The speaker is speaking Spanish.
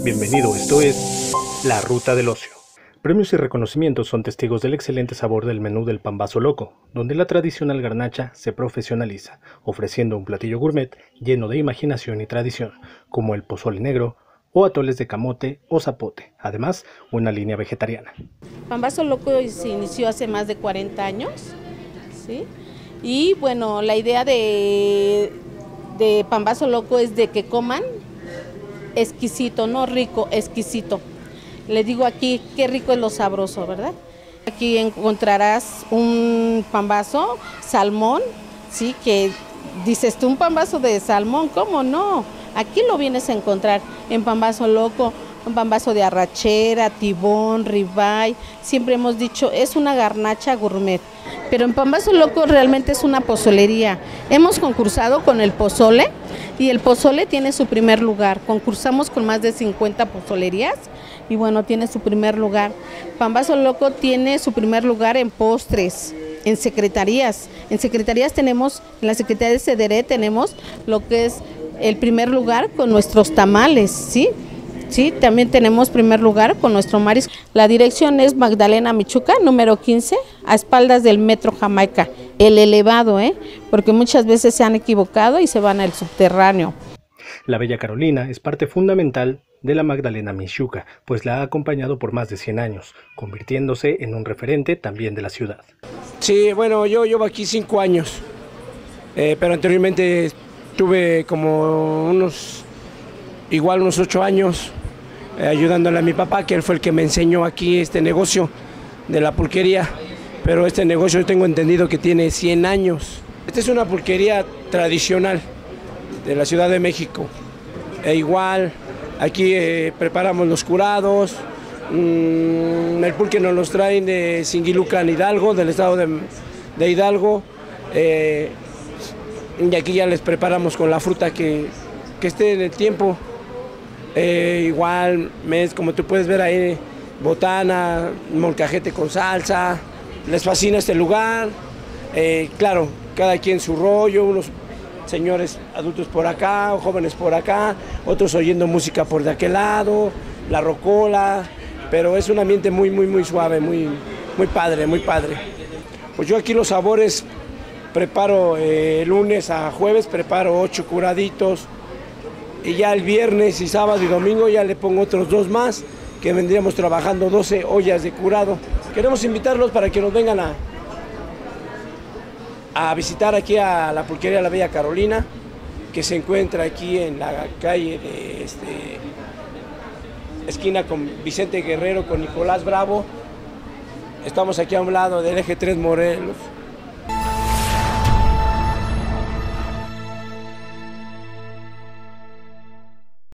Bienvenido, esto es La Ruta del Ocio. Premios y reconocimientos son testigos del excelente sabor del menú del Pambazo Loco, donde la tradicional garnacha se profesionaliza, ofreciendo un platillo gourmet lleno de imaginación y tradición, como el pozole negro o atoles de camote o zapote, además una línea vegetariana. Pambazo Loco se inició hace más de 40 años, ¿sí? Y bueno, la idea de Pambazo Loco es de que coman exquisito, no rico, exquisito. Les digo aquí, qué rico es lo sabroso, ¿verdad? Aquí encontrarás un pambazo, salmón, ¿sí? Que dices tú, un pambazo de salmón, ¿cómo no? Aquí lo vienes a encontrar en Pambazo Loco, un pambazo de arrachera, tibón, ribeye. Siempre hemos dicho, es una garnacha gourmet. Pero en Pambazo Loco realmente es una pozolería. Hemos concursado con el pozole y el pozole tiene su primer lugar. Concursamos con más de 50 pozolerías y bueno, tiene su primer lugar. Pambazo Loco tiene su primer lugar en postres, en secretarías. En secretarías tenemos, en la Secretaría de Cederé tenemos lo que es el primer lugar con nuestros tamales, ¿sí? Sí, también tenemos primer lugar con nuestro marisco. La dirección es Magdalena Michuca, número 15, a espaldas del Metro Jamaica, el elevado, porque muchas veces se han equivocado y se van al subterráneo. La Bella Carolina es parte fundamental de la Magdalena Michuca, pues la ha acompañado por más de 100 años, convirtiéndose en un referente también de la ciudad. Sí, bueno, yo llevo aquí 5 años, pero anteriormente tuve como unos 8 años ayudándole a mi papá, que él fue el que me enseñó aquí este negocio de la pulquería, pero este negocio yo tengo entendido que tiene 100 años. Esta es una pulquería tradicional de la Ciudad de México, igual aquí preparamos los curados, el pulque nos los traen de Singilucan, Hidalgo, del estado de Hidalgo, y aquí ya les preparamos con la fruta que esté en el tiempo. Igual, como tú puedes ver ahí, botana, molcajete con salsa, les fascina este lugar. Claro, cada quien su rollo, unos señores adultos por acá, o jóvenes por acá, otros oyendo música por de aquel lado, la rocola, pero es un ambiente muy suave, muy padre, muy padre. Pues yo aquí los sabores preparo lunes a jueves, preparo 8 curaditos, y ya el viernes y sábado y domingo ya le pongo otros 2 más, que vendríamos trabajando 12 ollas de curado. Queremos invitarlos para que nos vengan a visitar aquí a la pulquería La Bella Carolina, que se encuentra aquí en la calle de esquina con Vicente Guerrero, con Nicolás Bravo. Estamos aquí a un lado del eje 3 Morelos.